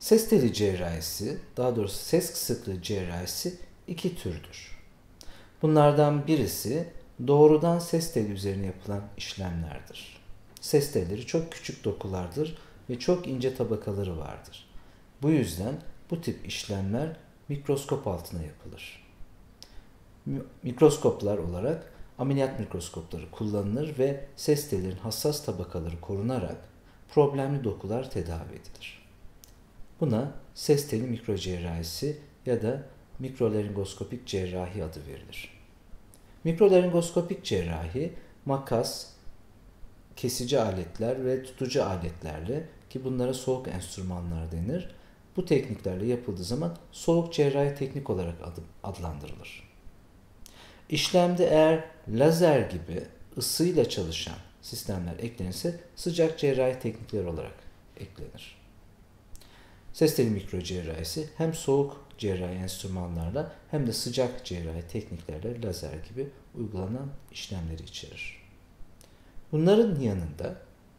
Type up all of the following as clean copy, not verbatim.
Ses teli cerrahisi, daha doğrusu ses kısıklığı cerrahisi iki türdür. Bunlardan birisi doğrudan ses teli üzerine yapılan işlemlerdir. Ses telleri çok küçük dokulardır ve çok ince tabakaları vardır. Bu yüzden bu tip işlemler mikroskop altına yapılır. Mikroskoplar olarak ameliyat mikroskopları kullanılır ve ses tellerin hassas tabakaları korunarak problemli dokular tedavi edilir. Buna ses teli mikrocerrahisi ya da mikrolaringoskopik cerrahi adı verilir. Mikrolaringoskopik cerrahi makas, kesici aletler ve tutucu aletlerle, ki bunlara soğuk enstrümanlar denir, bu tekniklerle yapıldığı zaman soğuk cerrahi teknik olarak adlandırılır. İşlemde eğer lazer gibi ısıyla çalışan sistemler eklenirse sıcak cerrahi teknikler olarak eklenir. Ses teli mikrocerrahisi hem soğuk cerrahi enstrümanlarla hem de sıcak cerrahi tekniklerle lazer gibi uygulanan işlemleri içerir. Bunların yanında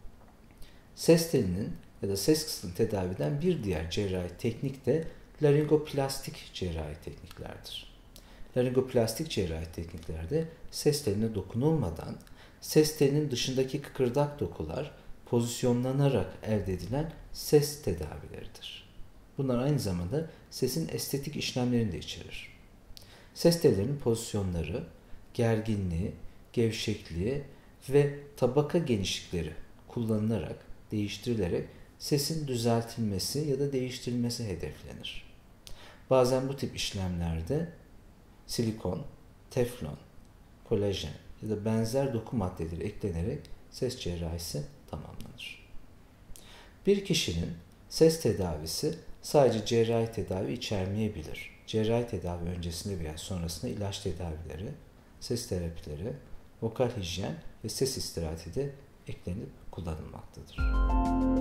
ses telinin ya da ses kısıklığı tedaviden bir diğer cerrahi teknik de laringoplastik cerrahi tekniklerdir. Laringoplastik cerrahi tekniklerde ses teline dokunulmadan ses telinin dışındaki kıkırdak dokular pozisyonlanarak elde edilen ses tedavileridir. Bunlar aynı zamanda sesin estetik işlemlerini de içerir. Ses tellerinin pozisyonları, gerginliği, gevşekliği ve tabaka genişlikleri kullanılarak, değiştirilerek sesin düzeltilmesi ya da değiştirilmesi hedeflenir. Bazen bu tip işlemlerde silikon, teflon, kolajen ya da benzer doku maddeleri eklenerek ses cerrahisi tamamlanır. Bir kişinin ses tedavisi sadece cerrahi tedavi içermeyebilir. Cerrahi tedavi öncesinde veya sonrasında ilaç tedavileri, ses terapileri, vokal hijyen ve ses istirahati de eklenip kullanılmaktadır.